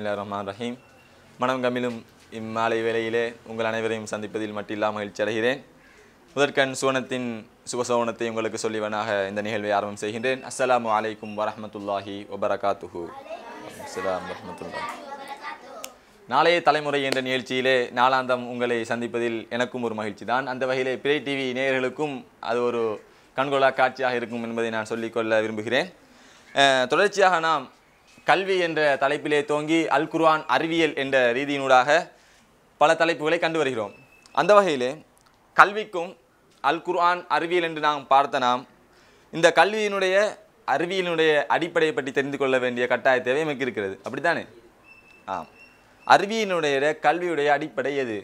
பிஸ்மில்லாஹிர்ரஹ்மானிர்ரஹீம். மனம் கமிழும் இம்மாலை வேளையிலே உங்கள் அனைவரையும் சந்திப்பதில் மட்டில்லா மகிழ்ச்சி அடைகிறேன். முதற்கண் சுவனத்தின் சுபசோனத்தை உங்களுக்கு சொல்லிவனாக இந்த நிகழ்வை ஆரம்பம் செய்கின்றேன். அஸ்ஸலாமு அலைக்கும் வரஹ்மத்துல்லாஹி வபரகாத்துஹு. அஸ்ஸலாம் வரஹ்மத்துல்லாஹி. நாளைய தலைமுறை என்ற நிகழ்ச்சியிலே நாளாந்தம் உங்களை சந்திப்பதில் எனக்கும் ஒரு மகிழ்ச்சி தான். அந்த வகையிலே பிறை டிவி நேயர்களுக்கும் அது ஒரு கண்கொள்ளா காட்சியாக இருக்கும் என்பதை நான் சொல்லிக்கொள்ள விரும்புகிறேன். தொடர்ச்சியாக நாம் கல்வி என்ற தலைப்பிலே தோங்கி அல் குர்ஆன் அறிவியல் என்ற ரீதியினூடாக பல தலைப்புகளை கண்டு வருகிறோம். அந்த வகையிலே கல்விக்கும் அல் குர்ஆன் அறிவியல் என்று நாம் பார்த்த நாம் இந்த கல்வியினுடைய அறிவியலினுடைய அடிப்படையை பற்றி தெரிந்து கொள்ள வேண்டிய கட்டாய தேவை நமக்கு இருக்கிறது. அப்படித்தானே? ஆம். அறிவியலினுடைய கல்வியுடைய அடிப்படை எது?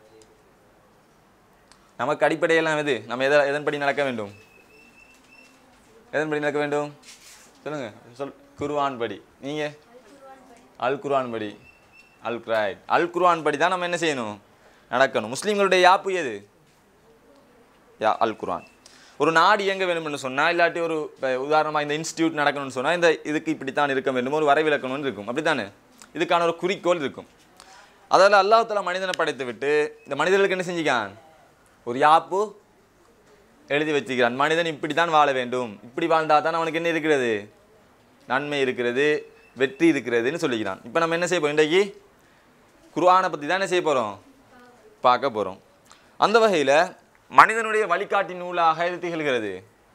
நமக்கு அடிப்படையெல்லாம் எது? நம்ம எதன்படி நடக்க வேண்டும்? எதன்படி நடக்க வேண்டும் சொல்லுங்க. குர்ஆன் படி. நீங்கள் அல் குர்ஆன் படி. அல் குர்ஆன் படி தான் நம்ம என்ன செய்யணும்? நடக்கணும். முஸ்லீம்களுடைய யாப்பு எது? அல் குர்ஆன். ஒரு நாடு இயங்க வேண்டும் என்று சொன்னால், இல்லாட்டி ஒரு உதாரணமாக இந்த இன்ஸ்டியூட் நடக்கணும்னு சொன்னால் இந்த இதுக்கு இப்படித்தான் இருக்க வேண்டும், ஒரு வரைவிலக்கணும்னு இருக்கும். அப்படித்தானே? இதுக்கான ஒரு குறிக்கோள் இருக்கும். அதில் அல்லாஹ் தஆலா மனிதனை படைத்து விட்டு இந்த மனிதர்களுக்கு என்ன செஞ்சுக்கான்? ஒரு யாப்பு எழுதி வச்சுக்கிறான். மனிதன் இப்படி தான் வாழ வேண்டும், இப்படி வாழ்ந்தால் தான் அவனுக்கு என்ன இருக்கிறது? நன்மை இருக்கிறது, வெற்றி இருக்கிறதுன்னு சொல்லிக்கிறான். இப்போ நம்ம என்ன செய்ய போகிறோம்? இன்றைக்கு குர்ஆனை பற்றி தான் என்ன செய்ய போகிறோம்? பார்க்க போகிறோம். அந்த வகையில் மனிதனுடைய வழிகாட்டி நூலாக இது திகழ்கிறது,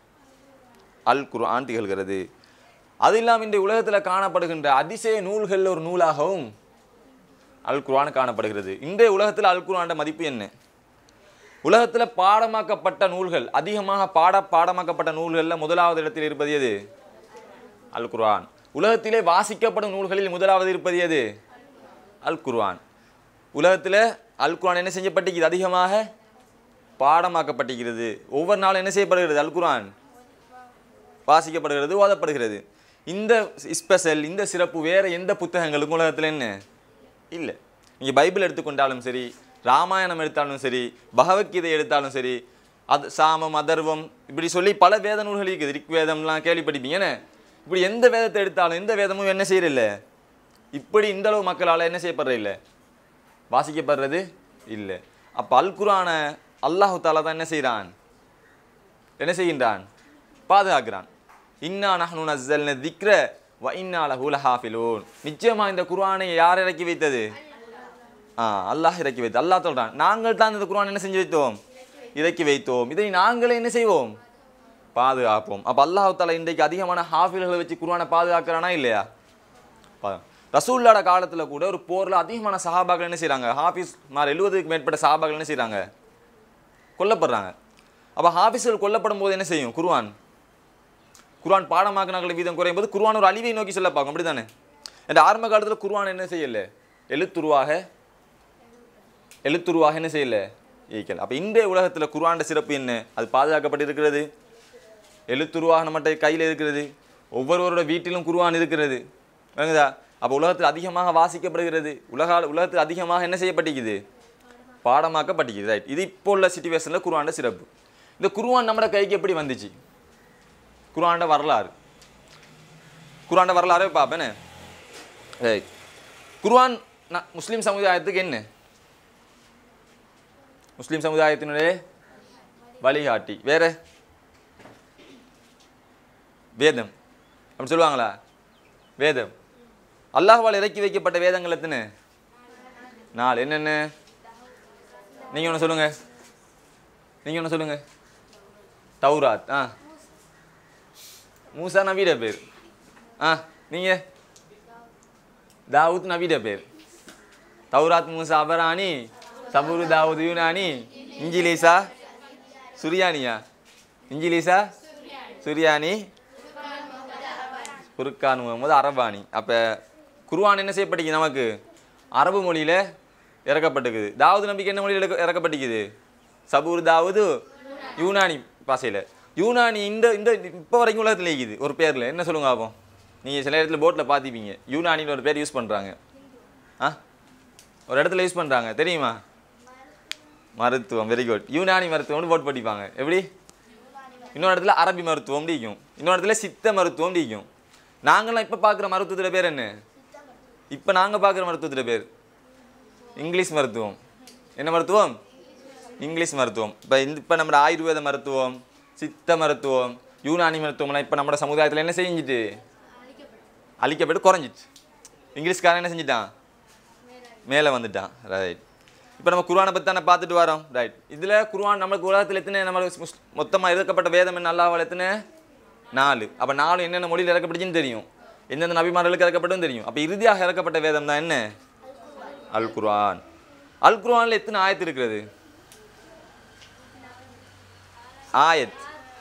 அல் குர்ஆன் திகழ்கிறது. அது இல்லாமல் இன்றைய உலகத்தில் காணப்படுகின்ற அதிசய நூல்களில் ஒரு நூலாகவும் அல் குர்ஆன் காணப்படுகிறது. இன்றைய உலகத்தில் அல் குர்ஆனோட மதிப்பு என்ன? உலகத்தில் பாடமாக்கப்பட்ட நூல்கள், அதிகமாக பாடமாக்கப்பட்ட நூல்களில் முதலாவது இடத்தில் இருப்பது எது? அல் குர்ஆன். உலகத்திலே வாசிக்கப்படும் நூல்களில் முதலாவது இருப்பது எது? அல் குர்ஆன். உலகத்தில் அல் குர்ஆன் என்ன செய்யப்பட்டிருக்கிறது? அதிகமாக பாடமாக்கப்பட்டிருக்கிறது. ஒவ்வொரு நாளும் என்ன செய்யப்படுகிறது? அல் குர்ஆன் வாசிக்கப்படுகிறது, ஓதப்படுகிறது. இந்த ஸ்பெஷல், இந்த சிறப்பு வேறு எந்த புத்தகங்களுக்கும் உலகத்தில் என்ன இல்லை. நீங்கள் பைபிள் எடுத்துக்கொண்டாலும் சரி, ராமாயணம் எடுத்தாலும் சரி, பகவத்கீதை எடுத்தாலும் சரி, சாமம், அதர்வம், இப்படி சொல்லி பல வேத நூல்கள் இருக்குது. ரிக்வேதம்லாம் கேள்விப்பட்டிருப்பீங்க. ஏன்னா இப்படி எந்த வேதத்தை எடுத்தாலும் எந்த வேதமும் என்ன செய்யறதில்ல, இப்படி இந்தளவு மக்களால் என்ன செய்யப்படுற இல்லை, வாசிக்கப்படுறது இல்லை. அப்போ அல் குர்ஆனை அல்லாஹ் தஆலா தான் என்ன செய்கின்றான்? பாதுகாக்கிறான். இன்னா நஹ்னு நஸ்ஸல்னா திக்ர வ இன்னா லஹு லஹாஃபிலூன். நிச்சயமாக இந்த குர்ஆனை யார் இறக்கி வைத்தது? அல்லாஹ் இறக்கி வைத்து. அல்லாஹ் சொல்கிறான், நாங்கள் தான் இந்த குர்ஆன் என்ன செஞ்சு வைத்தோம்? இறக்கி வைத்தோம். இதை நாங்களே என்ன செய்வோம்? பாதுகாப்போம். அப்போ அல்லாஹ் தஆலா இன்றைக்கு அதிகமான ஹாஃபில்களை வச்சு குர்ஆனை பாதுகாக்கிறானா இல்லையா? ரசூலுல்லாஹ் காலத்தில் கூட ஒரு போரில் அதிகமான சஹாபாக்கள் என்ன செய்கிறாங்க? ஹாஃபிஸ் 70க்கு மேற்பட்ட சஹாபாக்கள் என்ன செய்கிறாங்க? கொல்லப்படுறாங்க. அப்போ ஹாஃபிஸ்கள் கொல்லப்படும் போது என்ன செய்யும்? குர்ஆன் பாடமாக்கினாக்கள் வீதம் குறையும் போது குர்ஆன் ஒரு அழிவை நோக்கி செல்ல பார்க்கும். அப்படி தானே? இந்த ஆரம்ப காலத்தில் குர்ஆன் என்ன செய்யலை? எழுத்துருவாக என்ன செய்யலை? இயக்கல். அப்போ இன்றைய உலகத்தில் குர்ஆன் சிறப்பு என்ன? அது பாதுகாக்கப்பட்டிருக்கிறது. எழுத்துருவாக நம்மகிட்ட கையில் இருக்கிறது. ஒவ்வொருவரோட வீட்டிலும் குர்ஆன் இருக்கிறது. விளங்குதா? அப்போ உலகத்தில் அதிகமாக வாசிக்கப்படுகிறது. உலகத்தில் அதிகமாக என்ன செய்யப்பட்டிருக்குது? பாடமாக்கப்பட்டிருக்குது. ரைட். இது இப்போ உள்ள சிச்சுவேஷனில் குர்ஆன் சிறப்பு. இந்த குர்ஆன் நம்மளோட கைக்கு எப்படி வந்துச்சு? குர்ஆனோட வரலாறு பார்ப்பேனே. ரைட். குர்ஆன் முஸ்லீம் சமுதாயத்துக்கு என்ன? முஸ்லீம் சமுதாயத்தினுடைய வழிகாட்டி. வேற வேதம் அப்படி சொல்லுவாங்களா? வேதம். அல்லாஹ்வால் இறக்கி வைக்கப்பட்ட வேதங்கள் எத்தனை? 4. என்னென்ன? நீங்கள் ஒன்று சொல்லுங்க. தௌராத். மூசா நபியோட பேர். நீங்கள் தாவூத் நபியோட பேர். தௌராத் மூசா அபரானி, சபூரு தாவூத் யூனானி, இஞ்சிலீசா சுரியானியா? இஞ்சிலீசா சுரியானி, ஃபுர்கான் முகமது அரபானி. அப்போ குர்ஆன் என்ன செய்யப்பட்டிருக்கு? நமக்கு அரபு மொழியில் இறக்கப்பட்டிருக்குது. தாவூத் நபிக்கு என்ன மொழியில் இறக்கப்பட்டிருக்குது? சபூர் தாவூது யூனானி பாஷையில். யூனானி இந்த இப்போ வரைக்கும் உலகத்தில் இருக்குது ஒரு பேரில். என்ன சொல்லுங்க ஆகும்? நீங்கள் சில இடத்துல போட்டில் பார்த்துப்பீங்க, யூனானின்னு ஒரு பேர் யூஸ் பண்ணுறாங்க. ஒரு இடத்துல யூஸ் பண்ணுறாங்க, தெரியுமா? மருத்துவம். Very good. யூனானி மருத்துவம்னு போட்டு படிப்பாங்க. எப்படி? இன்னொரு இடத்துல அரபி மருத்துவம் டிக்கும், இன்னொரு இடத்துல சித்த மருத்துவம் டிக்கும். நாங்களாம் இப்போ பார்க்குற மருத்துவத்தில் பேர் என்ன? இப்போ நாங்கள் பார்க்குற மருத்துவத்தில் பேர் இங்கிலீஷ் மருத்துவம். என்ன மருத்துவம்? இங்கிலீஷ் மருத்துவம். இப்போ நம்ம ஆயுர்வேத மருத்துவம், சித்த மருத்துவம், யூனானி மருத்துவம்லாம் இப்போ நம்ம சமுதாயத்தில் என்ன செஞ்சுட்டு அழிக்கப்பட்டு குறைஞ்சிட்டு. இங்கிலீஷ்காரன் என்ன செஞ்சிட்டான்? மேலே வந்துட்டான். ரைட். இப்போ நம்ம குர்ஆனை பற்றி தானே பார்த்துட்டு வரோம். ரைட். இதில் குர்ஆன் நம்மளுக்கு உலகத்தில் எத்தனை நம்மளுக்கு மொத்தமாக இறக்கப்பட்ட வேதம் என்ன அல்லாஹ்வால் எத்தனை? 4. அப்போ 4 என்னென்ன மொழியில் இறக்கப்பட்டுச்சுன்னு தெரியும், எந்தெந்த நபிமார்களுக்கு இறக்கப்பட்டும் தெரியும். அப்போ இறுதியாக இறக்கப்பட்ட வேதம் தான் என்ன? அல் குர்ஆன். அல் குர்ஆனில் எத்தனை ஆயத்து இருக்கிறது? ஆயத்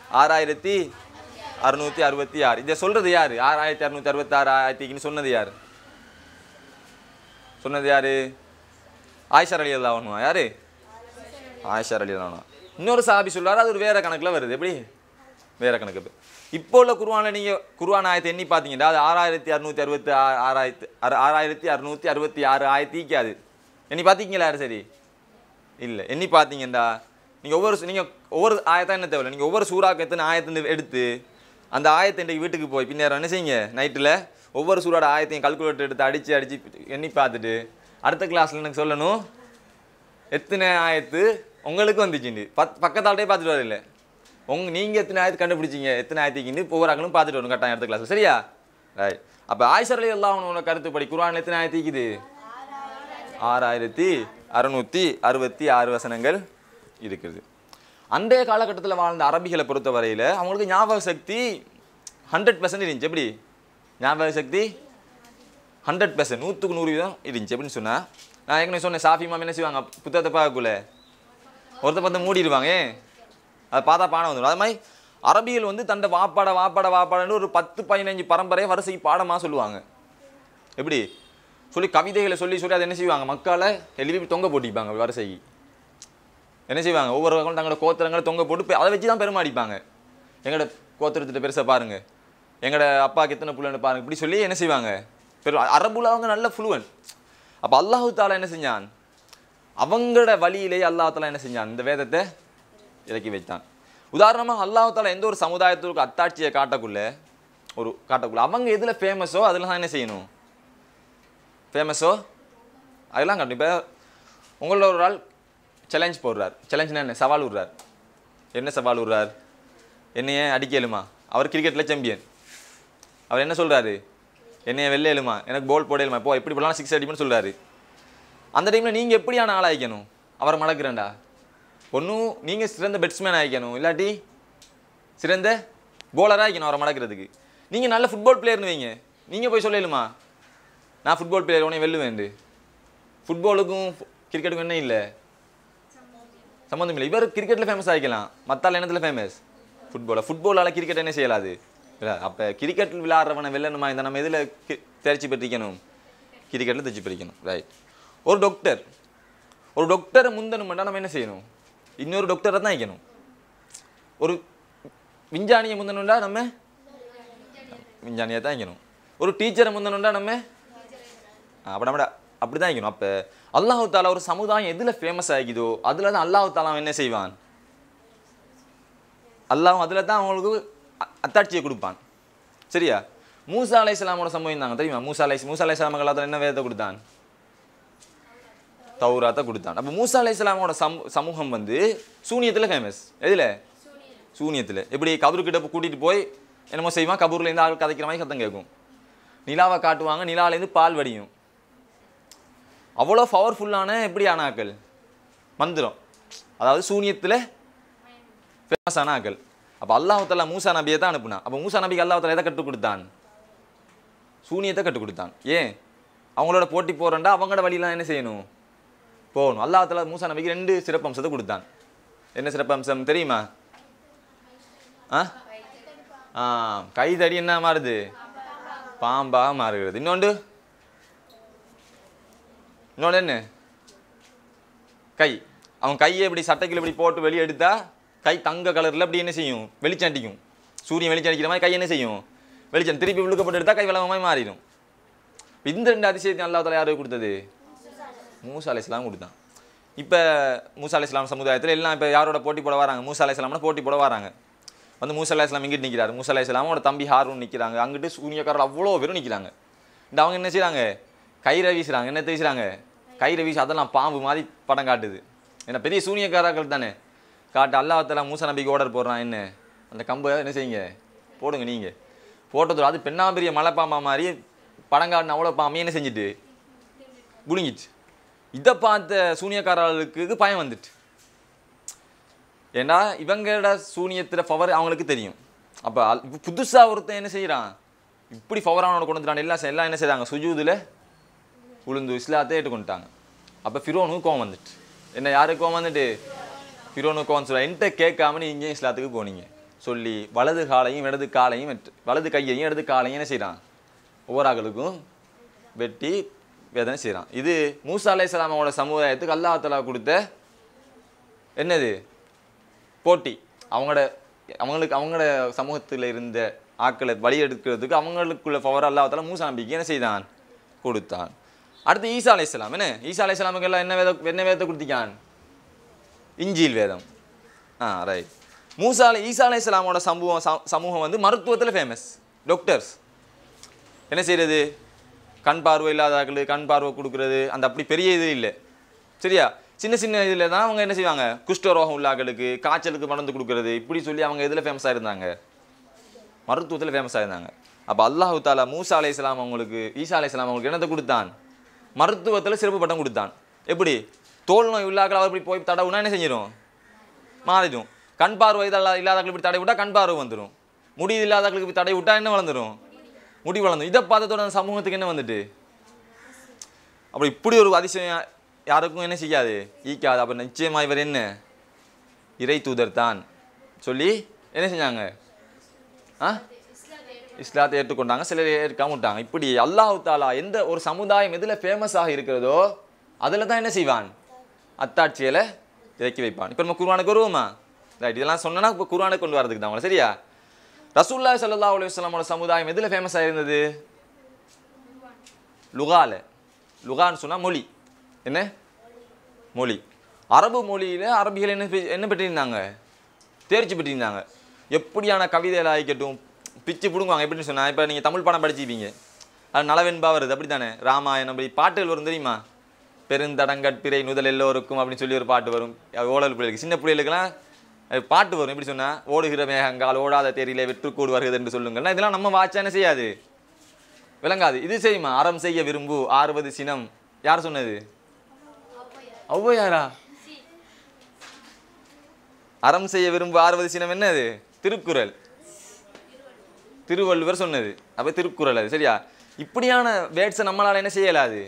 6666. இதை சொல்கிறது யார்? 6666 ஆயத்தின்னு சொன்னது யார்? சொன்னது யார்? ஆயிஷா ரலியல்லாஹு அன்ஹா. யார்? ஆயிஷா ரலியல்லாஹு அன்ஹா. இன்னொரு சஹாபி சொல்றாரு, அது ஒரு வேற கணக்கில் வருது. எப்படி வேற கணக்கு? இப்போ உள்ள குர்ஆனில் நீங்கள் குர்ஆன் ஆயத்தை எண்ணி பார்த்தீங்கன்னா அது 6666 ஆயத்திக்காது. எண்ணி பார்த்தீங்களா? யார்? சரி இல்லை. எண்ணி பார்த்தீங்கண்டா நீங்கள் ஒவ்வொரு ஆயத்தான் என்ன தேவை, நீங்கள் ஒவ்வொரு சூறாக்கு எத்தனை ஆயத்தை எடுத்து அந்த ஆயத்தை இன்றைக்கு வீட்டுக்கு போய் பின்னேரம் என்ன செய்யுங்க, நைட்டில் ஒவ்வொரு சூறாட ஆயத்தையும் கால்குலேட்டர் எடுத்து அடித்து எண்ணி பார்த்துட்டு அடுத்த கிளாஸில் எனக்கு சொல்லணும் எத்தனை ஆயத்து உங்களுக்கு வந்துச்சுன்னு. பக்கத்தால்ட்டே பார்த்துட்டு வரல நீங்கள் எத்தனை ஆயத்து கண்டுபிடிச்சிங்க, எத்தனை ஆயத்திக்கின்னு ஒவ்வொரு பார்த்துட்டு வரணும் கட்டாயம் அடுத்த கிளாஸ். சரியா? ரைட். அப்போ ஆயிஷா ரலியல்லாஹு அன்ஹா கருத்துப்படி குர்ஆனில் எத்தனை ஆயத்திக்குது? 6666 வசனங்கள் இருக்குது. அன்றைய காலகட்டத்தில் வாழ்ந்த அரபிகளை பொறுத்த வரையில் அவங்களுக்கு ஞாபக சக்தி 100% இருந்துச்சு. எப்படி ஞாபக சக்தி? 100%, 100% இருந்துச்சு. எப்படின்னு சொன்னால், நான் ஏற்கனவே சொன்னேன், சாஃபி மாம் என்ன செய்வாங்க, புத்தகத்தை பார்க்கக்குள்ள ஒருத்த பார்த்து மூடிடுவாங்க, அதை பார்த்தா பாடம் வந்துடும். அது மாதிரி அரபிகள் வந்து தண்டை வாப்பாடன்னு ஒரு 10-15 பரம்பரையை வரிசைக்கு பாடமாக சொல்லுவாங்க. எப்படி சொல்லி கவிதைகளை சொல்லி அதை என்ன செய்வாங்க, மக்களை எழுப்பி தொங்க போட்டிப்பாங்க வரிசைக்கு. என்ன செய்வாங்க, ஒவ்வொருவர்களும் தங்களோட கோத்திரங்களை தொங்க போட்டு அதை வச்சு தான் பெருமாடிப்பாங்க. எங்களோட கோத்திரத்திட்ட பெருசாக பாருங்கள், எங்களோட அப்பாவுக்கு எத்தனை புள்ளன்னு பாருங்கள், இப்படி சொல்லி என்ன செய்வாங்க. அரபுல அவங்க நல்ல ஃப்ளூவன்ட். அப்போ அல்லாஹு தாலா என்ன செஞ்சான், அவங்களோட வழியிலேயே அல்லாஹு தாலா என்ன செஞ்சான், இந்த வேதத்தை இறக்கி வைத்தான். உதாரணமாக அல்லாஹு தாலா எந்த ஒரு சமுதாயத்துக்கு அத்தாட்சியை காட்டக்குள்ள அவங்க எதில் ஃபேமஸோ அதில் தான் என்ன செய்யணும், ஃபேமஸோ அதெல்லாம் காட்டணும். இப்போ உங்களோட ஒரு ஆள் சேலஞ்ச் போடுறார், சேலஞ்சுனா என்ன, சவால் விடுறார். என்ன சவால் விடுறார், என்னையே அடிக்கலுமா, அவர் கிரிக்கெட்டில் சாம்பியன், அவர் என்ன சொல்கிறாரு, என்னைய வெளில எழுமா, எனக்கு போல் போடலுமா, இப்போ எப்படி போடலாம் 6 அடிப்புன்னு சொல்கிறாரு. அந்த டைமில் நீங்கள் எப்படியான ஆள் ஆகிக்கணும், அவரை மடக்குறேன்டா. ஒன்றும் நீங்கள் சிறந்த பெட்ஸ்மேன் ஆகிக்கணும், இல்லாட்டி சிறந்த போலராக ஆகிக்கணும் அவரை மடக்கிறதுக்கு. நீங்கள் நல்ல ஃபுட்பால் பிளேயர்னு வைங்க, நீங்கள் போய் சொல்லலுமா நான் ஃபுட்பால் பிளேயர் உடனே வெல்லுவேண்டு. ஃபுட்பாலுக்கும் கிரிக்கெட்டுக்கும் என்ன இல்லை, சம்மந்தம் இல்லை. இவர் கிரிக்கெட்டில் ஃபேமஸ் ஆகிக்கலாம், மற்ற என்னத்தில் ஃபேமஸ், ஃபுட்பாலால் கிரிக்கெட் என்ன செய்யலாது இல்லை. அப்போ கிரிக்கெட்டில் விளையாடுறவனை வெல்லணுமா, இந்த நம்ம எதில் தேர்ச்சி பெற்றிக்கணும், கிரிக்கெட்டில் தேர்ச்சி பெற்றிக்கணும். ரைட். ஒரு டாக்டரை முந்தணும்னா நம்ம என்ன செய்யணும், இன்னொரு டாக்டரை தான் வைக்கணும். ஒரு விஞ்ஞானியை முந்தணும்டா நம்ம விஞ்ஞானியை தான் வைக்கணும். ஒரு டீச்சரை முந்தணும்டா நம்ம அப்படி தான் வைக்கணும். அப்போ அல்லாஹு தாலா ஒரு சமுதாயம் எதில் ஃபேமஸ் ஆகிதோ அதில் தான் அல்லாஹு தாலா என்ன செய்வான், அல்லாஹ் அதில் தான் அவங்களுக்கு அத்தாட்சியை கொடுப்பான். சரியா? மூசா அலைஹிஸ்ஸலாமோட சம்பவம் தாங்க தெரியுமா? மூசா அலைஹிஸ்ஸலாம் காலத்தில் என்ன வேதத்தை கொடுத்தான், தௌராத்தை கொடுத்தான். அப்போ மூசா அலைஹிஸ்ஸலாமோட சமூகம் வந்து சூனியத்தில் ஃபேமஸ். எதில்? சூனியத்தில். எப்படி கபருக்கிட்ட கூட்டிகிட்டு போய் என்னமோ செய்வான், கபூர்லேருந்து ஆள் கதைக்கிற மாதிரி சத்தம் கேட்கும், நிலாவை காட்டுவாங்க, நிலாவிலேருந்து பால் வடியும். அவ்வளோ பவர்ஃபுல்லான எப்படி ஆனாக்கள், மந்திரம், அதாவது சூனியத்தில் ஃபேமஸ் ஆனாக்கள். அப்போ அல்லாஹ் தஆலா மூசா நபியை தான் அனுப்புனான். அப்போ மூசா நபிக்கு அல்லாஹ் தஆலா எதை கற்றுக் கொடுத்தான், சூனியத்தை கற்றுக் கொடுத்தான். ஏன்? அவங்களோட போட்டி போகிறேன்டா அவங்களோட வழியெலாம் என்ன செய்யணும், போகணும். அல்லாஹ் தஆலா மூசா நபிக்கு 2 சிறப்பம்சத்தை கொடுத்தான். என்ன சிறப்பம்சம் தெரியுமா? கைதடி என்ன மாறுது, பாம்பாக மாறுகிறது. இன்னொன்று என்ன, கை. அவன் கையை இப்படி சட்டைக்குள்ள இப்படி போட்டு வெளியே எடுத்தா கை தங்க கலரில் அப்படி என்ன செய்யும், வெளிச்சம் அடிக்கும். சூரியன் வெளிச்சம் அடிக்கிற மாதிரி கை என்ன செய்யும், வெளிச்சம். திருப்பி விழுக்கப்பட்டு எடுத்தால் கை வளமாக மாறிடும். இந்த 2 அதிசயத்தையும் அல்லாஹ் தஆலா யாருக்கு கொடுத்தது, மூசா அலைஹிஸ்ஸலாம் கொடுத்தான். இப்போ மூசா அலைஹிஸ்ஸலாம் சமுதாயத்தில் எல்லாம் இப்போ யாரோட போட்டி போட வராங்க, மூசா அலைஹிஸ்ஸலாம்னா போட்டி போட வராங்க. வந்து மூசா அலைஹிஸ்ஸலாம் இங்கிட்டு நிற்கிறாரு, மூசா அலைஹிஸ்ஸலாமோட தம்பி ஹாரூன் நிற்கிறாங்க, அங்கிட்டு சூனியக்காரர் அவ்வளோ பேரும் நிற்கிறாங்க. இந்த அவங்க என்ன செய்கிறாங்க, கயிறை வீசுகிறாங்க. என்னத்தை வீசுகிறாங்க? கயிறை வீசி அதெல்லாம் பாம்பு மாதிரி படம் காட்டுது. ஏன்னா பெரிய சூனியக்காரர்கள் தானே. காட்டு அல்லாஹ் தஆலா மூசா நபிக்கு ஆர்டர் போடுறான். என்ன அந்த கம்பை என்ன செய்யுங்க, போடுங்க. நீங்கள் போட்டதோட அது பெரிய மலைப்பாம்பா மாதிரி படம் காட்டின அவ்வளோ பாம்பு என்ன செஞ்சுட்டு குலுங்கிச்சு. இதை பார்த்த சூனியக்காரர்களுக்கு பயம் வந்துட்டு. ஏன்னா இவங்களோட சூனியத்தில் பவர் அவங்களுக்கு தெரியும். அப்போ புதுசாக ஒருத்தன் என்ன செய்கிறான், இப்படி பவரானோட கொண்டு வந்துட்டான். எல்லாம் என்ன செய்கிறாங்க, சுஜூதில் உளுந்து இஸ்லாத்தை ஏற்றுக்கொண்டுட்டாங்க. அப்போ ஃபிரோனுக்கு கோவம் வந்துட்டு. என்ன யாருக்கு கோவம் வந்துட்டு? ஃபிரோனுக்கு கோவம் சொல்ல, என்கிட்ட கேட்காம நீ இங்கே இஸ்லாத்துக்கு போனீங்க சொல்லி வலது காலையும் இடது காலையும் வலது கையையும் இடது காலையும் என்ன செய்கிறான், ஒவ்வொரு ஆக்களுக்கும் வெட்டி வேதனை செய்கிறான். இது மூசா அலைஹிஸ்ஸலாமோட சமுதாயத்துக்கு அல்லாஹ் தஆலா கொடுத்த என்னது போட்டி. அவங்களோட சமூகத்தில் இருந்த ஆக்களை வழி எடுக்கிறதுக்கு அவங்களுக்குள்ள பவர் அல்லாஹ் தஆலா மூசா நபிக்கு என்ன செய்தான், கொடுத்தான். அடுத்து ஈசா அலைஹிஸ்ஸலாம். என்ன ஈசா அலைஹிஸ்ஸலாமுக்கு எல்லாம் என்ன வேதத்தை கொடுத்திக்கான்? இஞ்சில் வேதம். ரைட். ஈசா அலைஹிஸ்ஸலாமோட சமூகம் வந்து மருத்துவத்தில் ஃபேமஸ். டாக்டர்ஸ் என்ன செய்கிறது, கண் பார்வை இல்லாதாக்களுக்கு கண் பார்வை கொடுக்குறது, அந்த அப்படி பெரிய இது இல்லை சரியா. சின்ன சின்ன இதில் தான் அவங்க என்ன செய்வாங்க, குஷ்டரோகம் உள்ளாக்களுக்கு காய்ச்சலுக்கு மருந்து கொடுக்குறது, இப்படி சொல்லி அவங்க இதில் ஃபேமஸாக இருந்தாங்க, மருத்துவத்தில் ஃபேமஸாக இருந்தாங்க. அப்போ அல்லாஹ் தஆலா மூசா அலைஹிஸ்ஸலாம் அவங்களுக்கு ஈசா அலைஹிஸ்ஸலாம் அவங்களுக்கு என்னத்தை கொடுத்தான், மருத்துவத்தில் சிறப்பு பட்டம் கொடுத்தான். எப்படி தோல் நோய் உள்ளாக்கள் அவர் இப்படி போய் தடவுனா என்ன செஞ்சிடும், மாறிடும். கண் பார்வை இல்லாதாக்கள் இப்படி தடை விட்டால் கண் பார்வை வந்துடும். முடி இல்லாதாக்களுக்கு இப்படி தடை விட்டால் என்ன வளர்ந்துடும், முடி வளர்ந்துடும். இதை பார்த்ததோட அந்த சமூகத்துக்கு என்ன வந்துட்டு, அப்படி இப்படி ஒரு அதிசயம் யாருக்கும் என்ன செய்யாது, ஈக்காது. அப்போ நிச்சயமாக இவர் என்ன இறை தூதர் தான் சொல்லி என்ன செஞ்சாங்க, இஸ்லாத்தை ஏற்றுக்கொண்டாங்க. சிலர் ஏற்காம விட்டாங்க. இப்படி அல்லாஹ் தஆலா எந்த ஒரு சமுதாயம் எதில் ஃபேமஸாக இருக்கிறதோ அதில் தான் என்ன செய்வான், அத்தாட்சியில் இறக்கி வைப்பான். இப்போ நம்ம குர்ஆனுக்கு வருவோமா? ரைட். இதெல்லாம் சொன்னா இப்போ குர்ஆனை கொண்டு வரதுக்கு தான் சரியா. ரசூலுல்லாஹி ஸல்லல்லாஹு அலைஹி வஸல்லமோட சமுதாயம் எதில் ஃபேமஸாக இருந்தது, லுகான்னு சொன்னால் மொழி. என்ன மொழி, அரபு மொழியில் அரபிகள் என்ன பெற்றிருந்தாங்க, தேர்ச்சி பெற்றிருந்தாங்க. எப்படியான கவிதையில் ஆகிக்கட்டும் பிச்சு பிடுங்குவாங்க. எப்படின்னு சொன்னால் இப்போ நீங்கள் தமிழ் படம் படிச்சுப்பீங்க, அது நலவென்பா வருது அப்படி தானே, ராமாயணம் அப்படி பாட்டுகள் வரும் தெரியுமா, பெருந்தடங்கட்பிறை நுதல் எல்லோருக்கும் அப்படின்னு சொல்லி ஒரு பாட்டு வரும். ஓடல் பிள்ளைகளுக்கு சின்ன பிள்ளைகளுக்கெல்லாம் பாட்டு வரும். எப்படி சொன்னால், ஓடுகிற மேகங்கால் ஓடாத தேரிலே வெற்றுக்கூடு வருகிறது என்று சொல்லுங்கன்னா, இதெல்லாம் நம்ம வாட்சா என்ன செய்யாது, விளங்காது. இது செய்யுமா, அறம் செய்ய விரும்பு 60 சினம், யார் சொன்னது, ஔவையாரா? அறம் செய்ய விரும்பு 60 சினம் என்னது, திருக்குறள், திருவள்ளுவர் சொன்னது. அப்போ திருக்குறள் அது சரியா. இப்படியான வேர்ட்ஸை நம்மளால் என்ன செய்யலாது,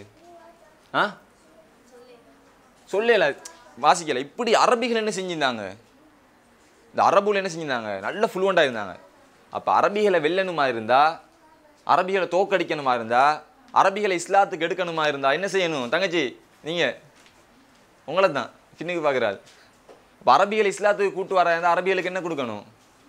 சொல்லலாது, வாசிக்கல. இப்படி அரபிகள் என்ன செஞ்சிருந்தாங்க, இந்த அரபுல என்ன செஞ்சிருந்தாங்க, நல்ல ஃப்ளூவெண்டாக இருந்தாங்க. அப்போ அரபிகளை வெல்லணுமா இருந்தால், அரபிகளை தோக்கடிக்கணுமா இருந்தால், அரபிகளை இஸ்லாத்துக்கு எடுக்கணுமா இருந்தால் என்ன செய்யணும், தங்கச்சி நீங்கள் உங்களை தான் பின்னுக்கு பார்க்குறாள். இப்போ அரபிகளை இஸ்லாத்துக்கு கூட்டு வர இருந்தால் அரபிகளுக்கு என்ன கொடுக்கணும்,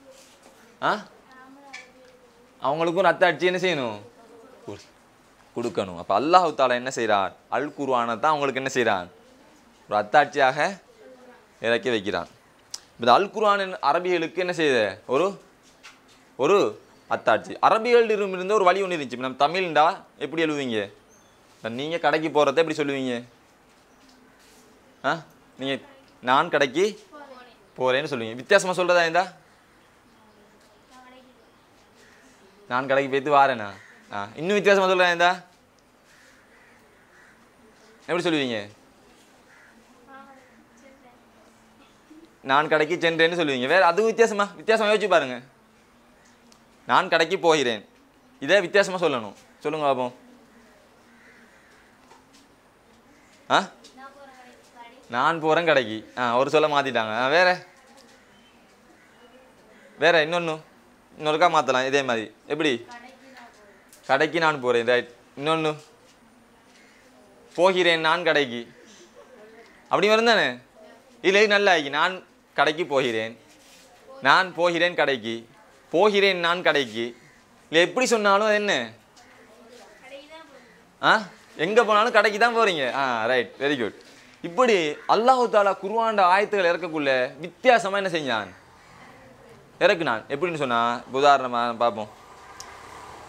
அவங்களுக்கும் ரத்த அடிச்சு என்ன செய்யணும், கொடுக்கணும். அப்போ அல்லாஹ் தஆலா என்ன செய்கிறான், அல் குர்ஆனை தான் அவங்களுக்கு என்ன செய்கிறான், ஒரு அத்தாட்சியாக இறக்கி வைக்கிறான். இந்த அல் குர்ஆன் அரபிகளுக்கு என்ன செய்யுது, ஒரு அத்தாட்சி. அரபிகளிடம் இருந்த ஒரு வழி ஒன்று இருந்துச்சு. நம்ம தமிழ்ண்டா எப்படி எழுதுவீங்க, நீங்கள் கடைக்கு போகிறத எப்படி சொல்லுவீங்க, நீங்கள் நான் கடைக்கு போகிறேன்னு சொல்லுவீங்க. வித்தியாசமாக சொல்கிறதா இருந்தா, நான் கடைக்கு போய்த்து வாரேண்ணா, இன்னும் வித்தியாசமாக சொல்கிறதா இருந்தா எப்படி சொல்லுவீங்க, நான் கடைக்கு சென்றேன்னு சொல்லுவீங்க. வேறு அதுவும் வித்தியாசமாக யோசிச்சு பாருங்க. நான் கடைக்கு போகிறேன், இதே வித்தியாசமாக சொல்லணும். சொல்லுங்க பாப்போம். நான் போகிறேன் கடைக்கு, ஒரு சொல்ல மாற்றிட்டாங்க. வேற இன்னொருக்கா மாற்றலாம் இதே மாதிரி. எப்படி, கடைக்கு நான் போகிறேன், ரைட். இன்னொன்று, போகிறேன் நான் கடைக்கு, அப்படி வரும் தானே. இல்லை நல்லா ஆகி, நான் கடைக்கு போகிறேன், நான் போகிறேன் கடைக்கு, போகிறேன் நான் கடைக்கு. இல்லை எப்படி சொன்னாலும் அது என்ன, எங்கே போனாலும் கடைக்கு தான் போகிறீங்க. Right, very good. இப்படி அல்லாஹ் தஆலா குர்ஆன் ஆயத்துகள் இறக்கக்குள்ள வித்தியாசமாக என்ன செஞ்சான், இறக்குனான். எப்படின்னு சொன்னால், உதாரணமாக பார்ப்போம்.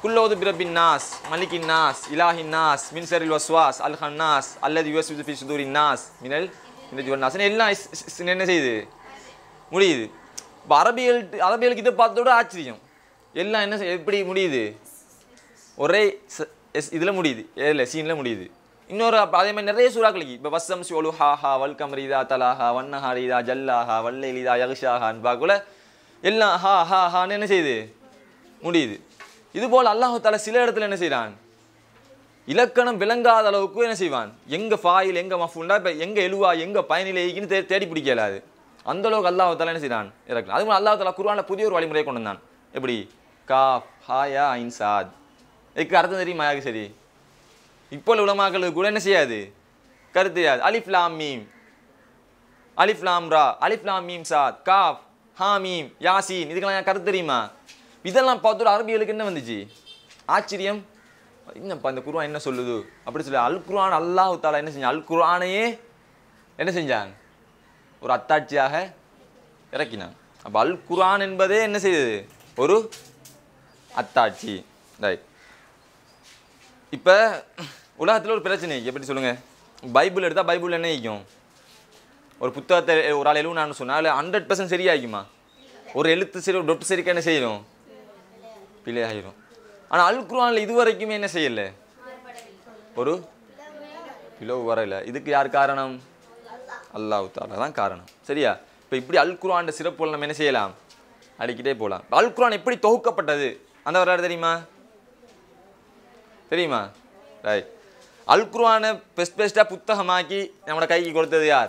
குல்லோது பிரபின் நாஸ் மலிக்கின் நாஸ் இலாஹின் நாஸ் மின் ஷர்ரில் வஸ்வாஸ் அல் ஹன்னாஸ் அல்லது யுவஸ்விசு ஃபி சுதூரின் நாஸ் மினல் இந்த ஜுவன்னாஸ் எல்லாம் என்ன செய்யுது முடியுது. இப்போ அரபியலுக்கு இதை பார்த்தோட ஆச்சரியம். எல்லாம் என்ன எப்படி முடியுது? ஒரே இதில் முடியுது, ஏல சீனில் முடியுது. இன்னொரு அதே மாதிரி நிறைய சூறாக்களுக்கு இப்போ வசம் சோலு ஹாஹா வல் கமரிதா தலாஹா வன்னஹாரிதா ஜல்லாஹா வல்லைலிதா யக்ஷாஹான் பார்க்கல எல்லாம் ஹா ஹா ஹான்னு என்ன செய்யுது முடியுது. இதுபோல் அல்லாஹு தஆலா சில இடத்துல என்ன செய்கிறான், இலக்கணம் விளங்காத அளவுக்கு என்ன செய்வான், எங்கே ஃபாயில் எங்கே மஃபூல்னா இப்போ எங்கே எழுவா எங்கே பயனிலைக்குன்னு தேடி பிடிக்கலாது. அந்த அளவுக்கு அல்லாஹு தஆலா என்ன செய்கிறான் இறக்கலாம். அதுக்கு அல்லாஹு தஆலா குர்ஆனில் புதிய ஒரு வழிமுறையை கொண்டு வந்தான். எப்படி? காஃப் ஹாயா ஐன் சாத். இதுக்கு அர்த்தம் தெரியுமா? சரி, இப்போ உலமாக்களுக்கு கூட என்ன செய்யாது, கருத்து தெரியாது. அலிஃப் லாம் மீம், அலிஃப் லாம் ரா, அலிஃப் லாம் மீம் சாத், காஃப் ஹா மீம் யாசீன், இதுக்கெல்லாம் கருத்து தெரியுமா? இதெல்லாம் பார்த்து அரபியலுக்கு என்ன வந்துச்சு ஆச்சரியம். என்னப்பா இந்த குர்ஆன் என்ன சொல்லுது அப்படி சொல்லி அல் குர்ஆன் அல்லாஹ் தஆலா என்ன செஞ்சான், அல் குர்ஆனையே என்ன செஞ்சாங்க ஒரு அத்தாட்சியாக இறக்கினான். அப்போ அல் குர்ஆன் என்பதே என்ன செய்யுது ஒரு அத்தாட்சி. ரைட். இப்போ உலகத்தில் ஒரு பிரச்சனை எப்படி சொல்லுங்கள், பைபிள் எடுத்தால் பைபிள் என்ன ஆகிக்கும், ஒரு புத்தகத்தை ஒரு ஆள் எழுவுனான்னு சொன்னால் 100% சரியாகிக்குமா? ஒரு எழுத்து சரி ஒரு டொட்டு சரிக்க என்ன செய்யணும், பிழை ஆகிடும். ஆனால் அல் குர்ஆனில் இது வரைக்குமே என்ன செய்யலை, ஒரு பிளவு வரல. இதுக்கு யார் காரணம்? அல்லாஹ் தஆலா தான் காரணம். சரியா? இப்போ இப்படி அல் குர்ஆன் சிறப்புகள் நம்ம என்ன செய்யலாம், அடிக்கிட்டே போகலாம். அல் குர்ஆன் எப்படி தொகுக்கப்பட்டது அந்த வரலாறு தெரியுமா? தெரியுமா? ரைட். அல் குர்ஆனை பெஸ்ட்டாக புத்தகமாக்கி நம்மளோட கைக்கு கொடுத்தது யார்?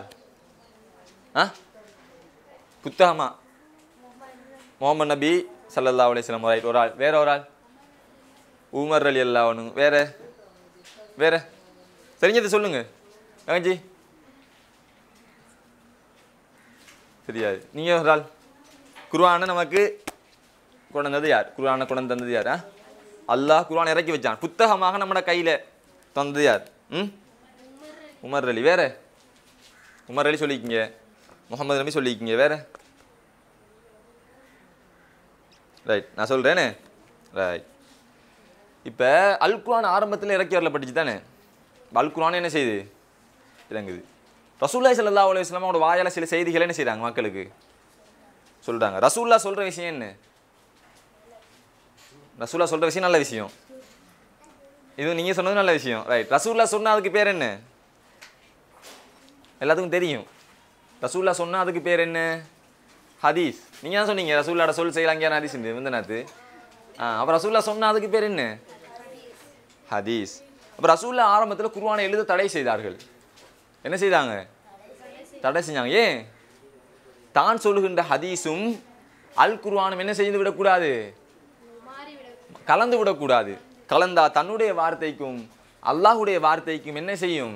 புத்தகமா முஹம்மது நபி ஸல்லல்லாஹு அலைஹி வஸல்லம். ரைட். ஒரு ஆள். வேற ஒரு ஆள் உமர் ரலியல்லாஹு அன்ஹு. வேற வேற தெரிஞ்சது சொல்லுங்க கங்கஜி. தெரியாது. நீங்கள் ஒரு ஆள். குர்ஆனை நமக்கு கொண்டு வந்தது யார்? குர்ஆனை கொண்டு தந்தது யார்? அல்லாஹ் குர்ஆனை இறக்கி வச்சான், புத்தகமாக நம்மளோட கையில் தந்தது யார்? உமர் அலி. வேற உமர் அலி சொல்லிக்கிங்க, முகமது நபி சொல்லிக்கிங்க. வேற? ரைட், நான் சொல்கிறேனே. ரைட். இப்போ அல் குர்ஆன் ஆரம்பத்தில் இறக்கி வரப்பட்டுச்சு தானே. அல் குர்ஆன் என்ன செய்யுது, இறங்குது. ரசூலுல்லாஹி ஸல்லல்லாஹு அலைஹி வஸல்லம் அவங்களோட வாயால் சில செய்திகளை என்ன செய்கிறாங்க, மக்களுக்கு சொல்கிறாங்க. ரசூலுல்லாஹ் சொல்கிற விஷயம் என்ன? ரசூலுல்லாஹ் சொல்கிற விஷயம் நல்ல விஷயம், இது நீங்கள் சொன்னது நல்ல விஷயம். ரைட். ரசூலுல்லாஹ் சொன்னால் அதுக்கு பேர் என்ன? எல்லாத்துக்கும் தெரியும். ரசூலுல்லாஹ் சொன்னால் அதுக்கு பேர் என்ன? ஹதீஸ். நீங்கள் தான் சொன்னீங்க ரசூலுல்லாஹ் சொல் செய்யலாங்க ஹதீஸ் முந்தநாத்து. அப்போ ரசூலுல்லாஹ் சொன்னால் அதுக்கு பேர் என்ன? ஹதீஸ். அப்போ ரசூலுல்லாஹ் ஆரம்பத்தில் குர்ஆனை எழுத தடை செய்தார்கள். என்ன செய்தாங்க? தடை செஞ்சாங்க. ஏன்? தான் சொல்லுகின்ற ஹதீஸும் அல் குர்ஆனும் என்ன செய்து விடக்கூடாது, கலந்து விடக்கூடாது. கலந்தா தன்னுடைய வார்த்தைக்கும் அல்லாஹுடைய வார்த்தைக்கும் என்ன செய்யும்,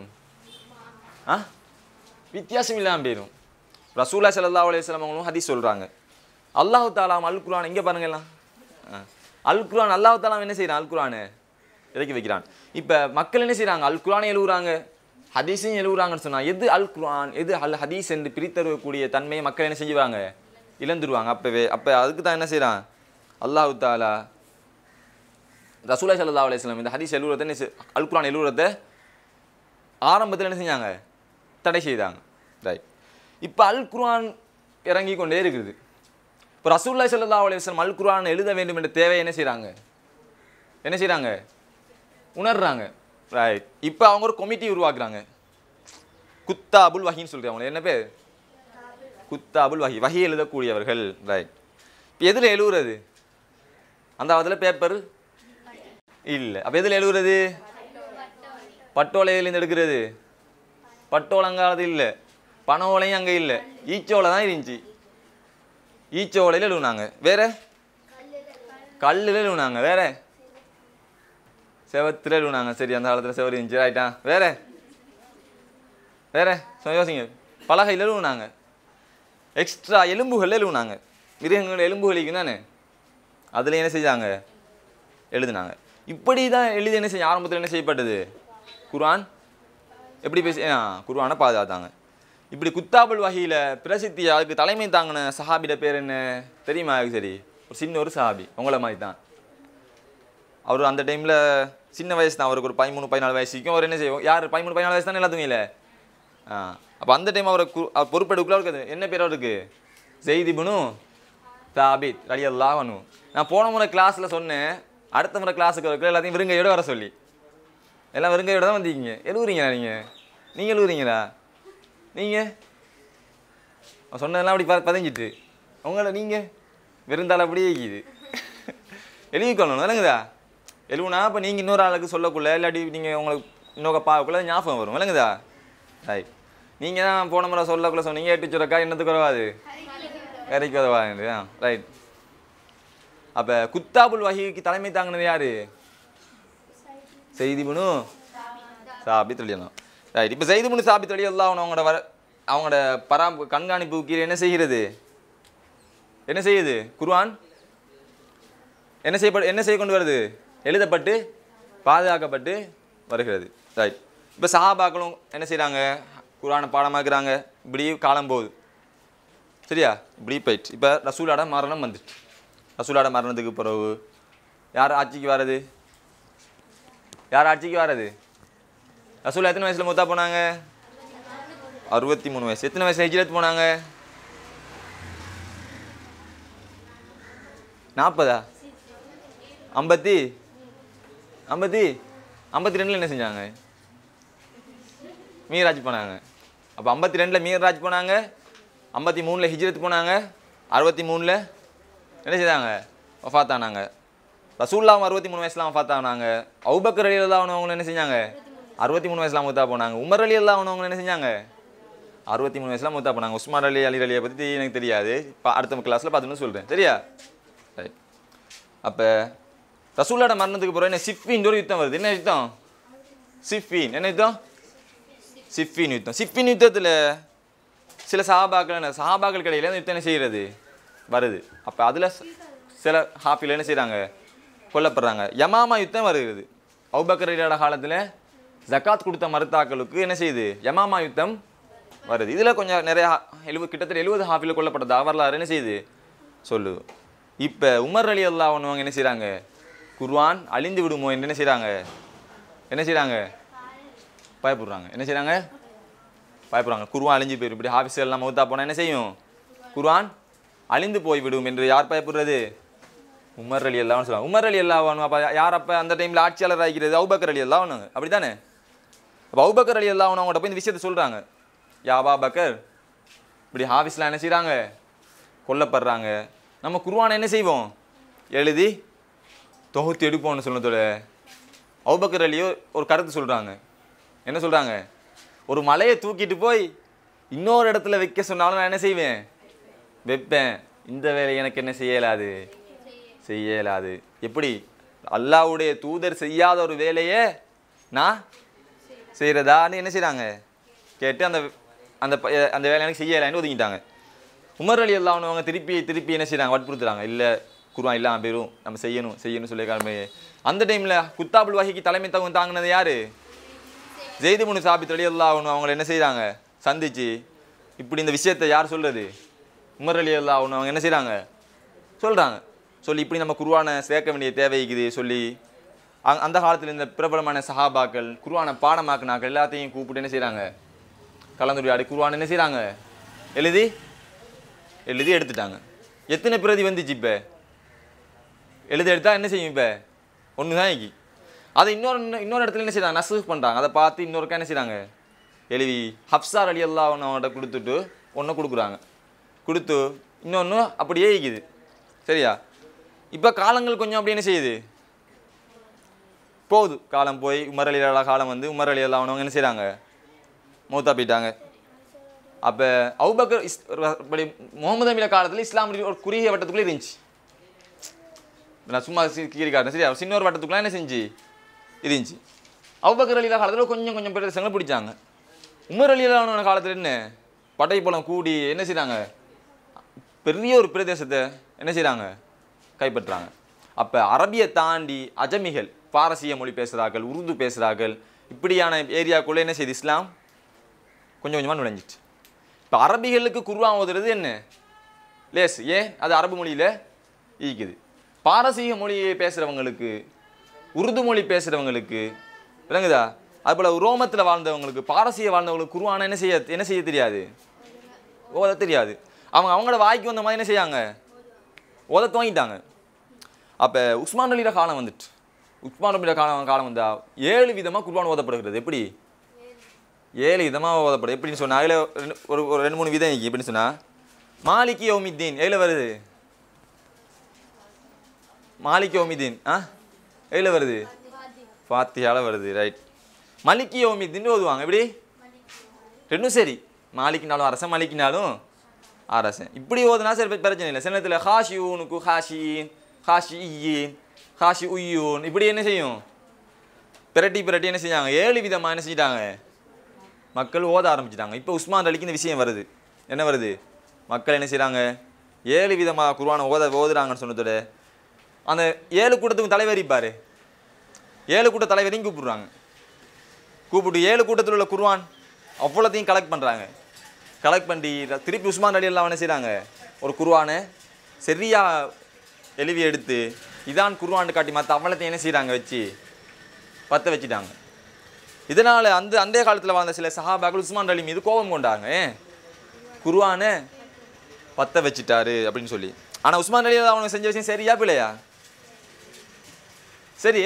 வித்தியாசம் இல்லாமல் போயிடும். ரசூலுல்லாஹி ஸல்லல்லாஹு அலைஹி வஸல்லம் அவங்களும் ஹதீஸ் சொல்கிறாங்க. அல்லாஹ் தஆலா அல் குர்ஆன் இங்கே பாருங்கலாம், அல் குர்ஆன் அல்லாஹ் தஆலா என்ன செய்கிறான், அல் குர்ஆனை இறக்கி வைக்கிறான். இப்போ மக்கள் என்ன செய்கிறாங்க, அல் குர்ஆனை எழுதுறாங்க, ஹதீஸையும் எழுதுறாங்கன்னு சொன்னால் எது அல் குர்ஆன் எது அல் ஹதீஸ் என்று பிரித்தறியக்கூடிய தன்மையை மக்கள் என்ன செஞ்சுவாங்க, இழந்துருவாங்க அப்போவே. அப்போ அதுக்கு தான் என்ன செய்கிறான் அல்லாஹ் தஆலா ரசூலுல்லாஹி ஸல்லல்லாஹு அலைஹி வஸல்லம் இந்த ஹதீஸ் எழுதுறதை அல் குர்ஆன் எழுதுறதை ஆரம்பத்தில் என்ன செஞ்சாங்க, தடை செய்தாங்க. ரைட். இப்போ அல் குர்ஆன் இறங்கி கொண்டே இருக்குது. இப்போ ரசூலுல்லாஹி ஸல்லல்லாஹு அலைஹி வஸல்லம் அல் குர்ஆன் எழுத வேண்டும் என்ற தேவை என்ன செய்கிறாங்க, உணர்றாங்க. ரைட். இப்போ அவங்க ஒரு கமிட்டி உருவாக்குறாங்க, குத்தாபுல் வஹின்னு சொல்கிறாங்க. என்ன பேர்? குத்தாபுல் வஹி, வஹி எழுதக்கூடியவர்கள். ரைட். இப்போ எதில் எழுதுறது? அந்த அதில் பேப்பர் இல்லை. அப்போ எதில் எழுதுறது? பட்டோலையிலேருந்து எடுக்கிறது. பட்டோலங்காவது இல்லை, பனை ஓலையும் அங்கே இல்லை, ஈச்சோலை தான் இருந்துச்சு. ஈச்சோலையில் எழுதுனாங்க. வேற? கல்லில் எழுதுனாங்க. வேற? செவத்தில் எழுதுனாங்க. சரி, அந்த காலத்தில் செவரு இருந்துச்சு. ரைட்டா? வேற? வேற யோசிங்க. பலகையில் எழுதுனாங்க. எக்ஸ்ட்ரா எலும்புகள் எழுதுனாங்க, மிருகங்கள் எலும்புகளுக்கு தானே, அதில் என்ன செஞ்சாங்க, எழுதுனாங்க. இப்படி தான் எழுதி என்ன செய்ய ஆரம்பத்தில் என்ன செய்யப்பட்டது, குர்ஆன் எப்படி பேசி குர்ஆனை பாதுகாத்தாங்க. இப்படி குத்தாபுல் வஹியில் பிரசித்தி அதுக்கு தலைமை தாங்கின சஹாபியோட பேர் என்ன தெரியுமா? சரி, ஒரு சின்ன ஒரு சஹாபி உங்களை மாதிரி தான். அவர் அந்த டைமில் சின்ன வயசு தான், அவருக்கு ஒரு 13-14 வயசுக்கும் அவர் என்ன செய்வோம், யார் 13-14 வயசு தானே எல்லாத்துமே இல்லை. அப்போ அந்த டைம் அவர் பொறுப்பெடுக்கல இருக்குது. என்ன பேர் அவருக்கு? ஸெய்த் இப்னு தாபித் ரலியல்லாஹு அன்ஹு. நான் போன முறை கிளாஸில் சொன்னேன், அடுத்த முறை கிளாஸுக்கு இருக்கிற எல்லாத்தையும் வெறுங்கையோட வர சொல்லி. எல்லாம் வெறுங்கையோட தான் வந்தீங்க. எழுவுறீங்களா நீங்கள் எழுவுறீங்களா? நீங்கள் சொன்னதெல்லாம் அப்படி பதஞ்சிட்டு அவங்கள நீங்கள் வெறுந்தால் அப்படியே இருக்குது. எழுதிக்கொள்ளணும் விளங்குதா? எழுவுனா இப்போ நீங்கள் இன்னொரு ஆளுக்கு சொல்லக்குள்ள இல்லாட்டி நீங்கள் உங்களுக்கு இன்னொரு பார்க்கக்குள்ள ஞாபகம் வரும் விளங்குதா? ரைட். நீங்கள் தான் போன முறை சொல்லக்குள்ள சொன்னீங்க, எட்டு சுரக்கா என்னத்துக்கு குறவாது, கரைக்கு உதவாது. ரைட். அப்போ குத்தாபுல் வஹீக்கு தலைமை தாங்கினது யார்? ஸெய்த் இப்னு சாபித் ரலியல்லாஹு. ரைட். இப்போ ஸெய்த் இப்னு சாபித் ரலியல்லாஹு அவங்களோட கண்காணிப்பு கீழே என்ன செய்கிறது? என்ன செய்யுது? குர்ஆன் என்ன செய்ய கொண்டு வருது? எழுதப்பட்டு பாதுகாக்கப்பட்டு வருகிறது. ரைட். இப்போ சஹாபாக்களும் என்ன செய்கிறாங்க? குர்ஆனை பாடமாக்குறாங்க. இப்படி காலம் போகுது. சரியா? இப்படி போயிட்டு இப்போ ரசூலோட மரணம் வந்துட்டு, ரசூலோட மரணத்துக்கு பிறகு யார் ஆட்சிக்கு வர்றது? ரசூல் எத்தனை வயசில் மூத்தா போனாங்க? 63 வயசு. எத்தனை வயசு ஹிஜ்ரத் போனாங்க? 40? 52 என்ன செஞ்சாங்க? மீராஜ் போனாங்க. அப்போ 52 மீராஜ் போனாங்க, 53 ஹிஜ்ரத் போனாங்க, 63 என்ன செய்தாங்க? வஃபாத் ஆனாங்க. ரசூலுல்லாஹ் 63 வயசுலாம் வஃபாத் ஆனாங்க. அபூபக்கர் ரலியல்லாஹு அன்ஹு அவங்க என்ன செஞ்சாங்க? 63 வயசுலாம் மூத்தா போனாங்க. உமர் ரலியல்லாஹு அன்ஹு அவங்க என்ன செஞ்சாங்க? 63 வயசுலாம் மூத்தா போனாங்க. உஸ்மான் அலி ரலியை பற்றி எனக்கு தெரியாது, இப்போ அடுத்த கிளாஸில் பார்த்துன்னு சொல்கிறேன். சரியா? ரைட். அப்போ ரசூலோட மரணத்துக்கு பிறகு என்ன சிஃபின் ஒரு யுத்தம் வருது. என்ன யுத்தம்? சிஃபின். என்ன யுத்தம்? சிஃபின் யுத்தம். சிஃபின் யுத்தத்தில் சில சஹாபாக்கள் கடையில் அந்த யுத்தம் என்ன செய்கிறது? வருது. அப்போ அதில் சில ஹாஃபில் என்ன செய்கிறாங்க? கொல்லப்படுறாங்க. யமாமா யுத்தம் வருகிறது. அபூபக்கர் ரலியல்லாஹு காலத்தில் ஜகாத் கொடுத்த மறுத்தாக்களுக்கு என்ன செய்யுது? யமாமா யுத்தம் வருது. இதில் கொஞ்சம் நிறைய கிட்டத்தட்ட 70 ஹாஃபில் கொல்லப்பட்டதா வரலாறு என்ன செய்யுது சொல்லுது. இப்போ உமர் ரலியல்லாஹு அன்ஹு என்ன செய்கிறாங்க? குர்ஆன் அழிந்து விடுமோ என்று என்ன செய்கிறாங்க? பயப்படுறாங்க. என்ன செய்கிறாங்க? பயப்படுறாங்க. குர்ஆன் அழிஞ்சு போயிடும், இப்படி ஹாஃபிஸ் எல்லாம் மௌத்தா போனால் என்ன செய்யும்? குர்ஆன் அழிந்து போய்விடும் என்று யார் பயப்படுறது? உமர் ரலியல்லாஹு அன்ஹு சொல்லுவாங்க. உமர் ரலியல்லாஹு அன்ஹு அப்போ யார்? அப்போ அந்த டைமில் ஆட்சியாளர் ஆகிறது அபூபக்கர் ரலியல்லாஹு அன்ஹு. அப்படி தானே? அப்போ அபூபக்கர் ரலியல்லாஹு அன்ஹு அவங்கள்ட்ட போய் இந்த விஷயத்தை சொல்கிறாங்க. யா அபூபக்கர், இப்படி ஹாஃபிஸ்லாம் என்ன செய்கிறாங்க? கொல்லப்படுறாங்க. நம்ம குர்ஆனை என்ன செய்வோம்? எழுதி தொகுத்து எடுப்போம்னு சொன்னதோட அபூபக்கர் ரலியோ ஒரு கருத்து சொல்கிறாங்க. என்ன சொல்கிறாங்க? ஒரு மலையை தூக்கிட்டு போய் இன்னொரு இடத்துல வைக்க சொன்னாலும் நான் என்ன செய்வேன்? வைப்பேன். இந்த வேலையை எனக்கு என்ன செய்யலாது? எப்படி? அல்லாஹ்வுடைய தூதர் செய்யாத ஒரு வேலையை நான் செய்கிறதான்னு என்ன செய்கிறாங்க? கேட்டு அந்த அந்த அந்த வேலை எனக்கு செய்யலான்னு ஒதுங்கிட்டாங்க. உமர் ரலியல்லாஹு அன்ஹு அவங்க திருப்பி என்ன செய்கிறாங்க? வற்புறுத்துறாங்க. இல்லை, குர்ஆன் இல்லாமல் போயிடும், நம்ம செய்யணும்னு சொல்லியிருக்காங்க. அந்த டைமில் குத்தாபுல் வஹீக்கு தலைமை தாங்கினது யார்? ஸெய்த் இப்னு சாபித் ரலியல்லாஹு அன்ஹு அவங்களை என்ன செய்கிறாங்க? சந்திச்சு இப்படி இந்த விஷயத்தை யார் சொல்கிறது? உமர் ரலியல்லாஹு அன்ஹு அவங்க என்ன செய்கிறாங்க? சொல்கிறாங்க. சொல்லி இப்படி நம்ம குர்ஆனை சேர்க்க வேண்டிய தேவை இருக்குது சொல்லி அந்த காலத்தில் இந்த பிரபலமான சஹாபாக்கள் குர்ஆனை பாடமாக்குனாக்கள் எல்லாத்தையும் கூப்பிட்டு என்ன செய்கிறாங்க? கலந்துரையாடி குர்ஆன் என்ன செய்கிறாங்க? எழுதி எடுத்துட்டாங்க. எத்தனை பிரதி வந்துச்சு? இப்போ எடுத்தா என்ன செய்யும்? இப்போ ஒன்று தான் இக்கி. அதை இன்னொரு இடத்துல என்ன செய்கிறாங்க? நஸ்ஹ் பண்ணுறாங்க. அதை பார்த்து இன்னொருக்கா என்ன செய்கிறாங்க? எழுதி ஹப்ஸா ரலியல்லாஹு அன்ஹு அவங்கள்ட்ட கொடுத்துட்டு ஒன்று கொடுக்குறாங்க. கொடுத்து இன்னொன்று அப்படியே இருக்குது. சரியா? இப்போ காலங்கள் கொஞ்சம் அப்படி என்ன செய்யுது? போகுது. காலம் போய் உமர் ரலியல்லாஹு காலம் வந்து உமர் ரலியல்லாஹு அன்ஹு என்ன செய்கிறாங்க? மௌத்தா போயிட்டாங்க. அப்போ அபூபக்கர் முகமது நபி காலத்தில் இஸ்லாம் ஒரு குறுகிய வட்டத்துக்குள்ளே இருந்துச்சு. நான் சும்மா கீரிக்காட்டேன். சரியா? சின்ன ஒரு வட்டத்துக்குலாம் என்ன செஞ்சு இருந்துச்சு. அபூபக்கர் ரலியல்லாஹு காலத்தில் கொஞ்சம் பிரதேசங்களை பிடிச்சாங்க. உமர் ரலியல்லாஹு காலத்தில் என்ன படை பலம் கூடி என்ன செய்கிறாங்க? பெரிய ஒரு பிரதேசத்தை என்ன செய்கிறாங்க? கைப்பற்றுறாங்க. அப்போ அரபியை தாண்டி அஜமிகள், பாரசீக மொழி பேசுகிறார்கள், உருது பேசுகிறார்கள், இப்படியான ஏரியாக்குள்ளே என்ன செய்யுது? இஸ்லாம் கொஞ்சம் கொஞ்சமாக நுழைஞ்சிச்சு. இப்போ அரபிகளுக்கு குர்ஆன் ஓதுறது என்ன லேஸ்? ஏன்? அது அரபு மொழியில் ஈக்குது. பாரசீக மொழியை பேசுகிறவங்களுக்கு உருது மொழி பேசுகிறவங்களுக்கு விளங்குதா, அதுபோல் ரோமத்தில் வாழ்ந்தவங்களுக்கு, பாரசீக வாழ்ந்தவங்களுக்கு குர்ஆனை என்ன செய்ய தெரியாது, ஓத தெரியாது. அவங்களோட வாய்க்கு வந்த மாதிரி என்ன செய்யாங்க, ஓத துவங்கிட்டாங்க. அப்போ உஸ்மான் அலியோட காலம் வந்துட்டு, உஸ்மான் அலியோட காலம் வந்தா 7 விதமாக குர்ஆன் ஓதப்படுகிறது. எப்படி 7 விதமாக ஓதப்படுது எப்படின்னு சொன்னால், அதில் ஒரு 2-3 விதம் இருக்கு. எப்படின்னு சொன்னால், மாலிகி யௌமித்தீன் எதில் வருது, மாலிகி யௌமித்தீன் எதில் வருது, ஃபாத்திஹால வருது. ரைட். மலிக்கி யௌமித்தீன் ஓதுவாங்க. எப்படி ரெண்டும் சரி, மாலிக்கினாலும் அரசன், மலிக்கினாலும் அரசன். இப்படி ஓதுனா சரி, பிரச்சனை இல்லை. சில நேரத்தில் ஹாஷியூனுக்கு ஹாஷின், ஹாஷியின், ஹாஷி உய்யூன், இப்படி என்ன செய்யும், பிரட்டி என்ன செஞ்சாங்க, 7 விதமாக என்ன செஞ்சிட்டாங்க, மக்கள் ஓத ஆரம்பிச்சிட்டாங்க. இப்போ உஸ்மான் அலிக்கு இந்த விஷயம் வருது. என்ன வருது, மக்கள் என்ன செய்கிறாங்க, 7 விதமாக குர்ஆனை ஓதுறாங்கன்னு சொன்னதோட அந்த 7 கூட்டத்துக்கும் தலைவர் இருப்பார், 7 கூட்ட தலைவரையும் கூப்பிட்டு 7 கூட்டத்தில் உள்ள குர்ஆன் அவ்வளோத்தையும் கலெக்ட் பண்ணுறாங்க. கலெக்ட் பண்ணி திருப்பி உஸ்மான் அலி எல்லாம் என்ன செய்கிறாங்க, ஒரு குர்ஆனை சரியாக எழுவி எடுத்து இதான் குர்ஆன் காட்டி மற்ற அவ்வளோத்தையும் என்ன செய்கிறாங்க, வச்சு பற்ற வச்சுட்டாங்க. இதனால் அந்த காலத்தில் வாழ்ந்த சில சஹாபாக்கள் உஸ்மான் அலி மீது கோபம் கொண்டாங்க, குர்ஆனை பற்ற வச்சுட்டாரு அப்படின்னு சொல்லி. ஆனால் உஸ்மான் அலி அவங்க செஞ்ச விஷயம் சரியா பிள்ளையா, சரி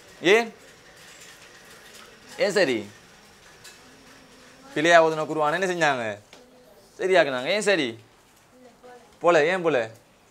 ஏன் சரி, பிள்ளையா ஓதுன குர்ஆனை என்ன செஞ்சாங்க, சரியாக்குனாங்க. ஏன் சரி போல, ஏன் போல,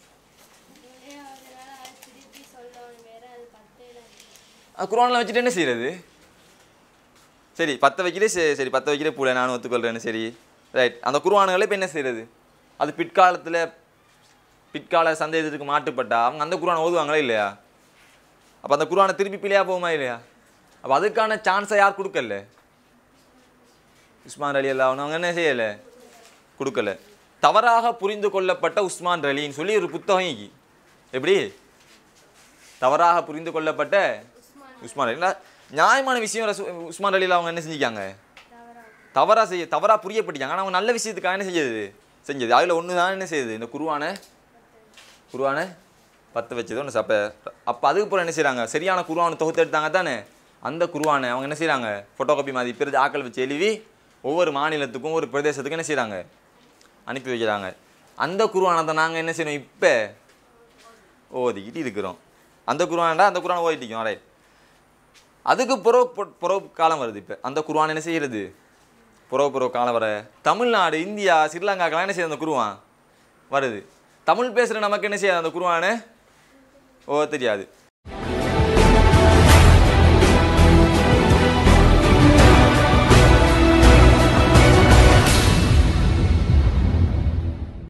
குர்ஆன்லாம் வச்சுட்டு என்ன செய்யறது, சரி 10 வைக்கிறே, சரி 10 வைக்கிறே போல, நானும் ஒத்துக்கொள்றேன்னு, சரி ரைட். அந்த குர்ஆன்களை இப்போ என்ன செய்யறது, அது பிற்கால சந்தேகத்துக்கு மாட்டுப்பட்டா அவங்க அந்த குர்ஆனை ஓதுவாங்களா இல்லையா, அப்போ அந்த குர்ஆனை திருப்பி பிள்ளையா போகுமா இல்லையா. அப்போ அதுக்கான சான்ஸை யார் கொடுக்கல, உஸ்மான் அலி அல்லாஹ் அவங்க என்ன செய்யலை, கொடுக்கல. தவறாக புரிந்து கொள்ளப்பட்ட உஸ்மான் அலின்னு சொல்லி ஒரு புத்தகம் இருக்கு. எப்படி தவறாக புரிந்து கொள்ளப்பட்ட உஸ்மான் அலி, நியாயமான விஷயம் உஸ்மான் அலியில் அவங்க என்ன செஞ்சுக்காங்க, தவறாக புரியப்பட்டாங்க. ஆனால் அவங்க நல்ல விஷயத்துக்காக என்ன செஞ்சது அதில் ஒன்று தான் என்ன செய்யுது, இந்த குர்ஆனை பற்ற வச்சது ஒன்று. அப்போ அதுக்கப்புறம் என்ன செய்கிறாங்க, சரியான குர்ஆனை தொகுத்து எடுத்தாங்க தானே, அந்த குர்ஆனை அவங்க என்ன செய்கிறாங்க, ஃபோட்டோ காப்பி மாதிரி பிறகு ஆக்கள் வச்சு எழுதி ஒவ்வொரு மாநிலத்துக்கும் ஒரு பிரதேசத்துக்கும் என்ன செய்கிறாங்க, அனுப்பி வைக்கிறாங்க. அந்த குர்ஆனை தான் நாங்கள் என்ன செய்யணும், இப்போ ஓதிக்கிட்டு இருக்கிறோம். அந்த குர்ஆனை ஓதிட்டு இருக்கோம். ரைட். அதுக்கு புறவு காலம் வருது. இப்போ அந்த குர்ஆன் என்ன செய்கிறது, புறவு காலம் வர தமிழ்நாடு, இந்தியா, ஸ்ரீலங்காக்கெல்லாம் என்ன செய்யுது, அந்த குர்ஆன் வருது. தமிழ் பேசுகிற நமக்கு என்ன செய்யாது, அந்த குர்ஆனை தெரியாது.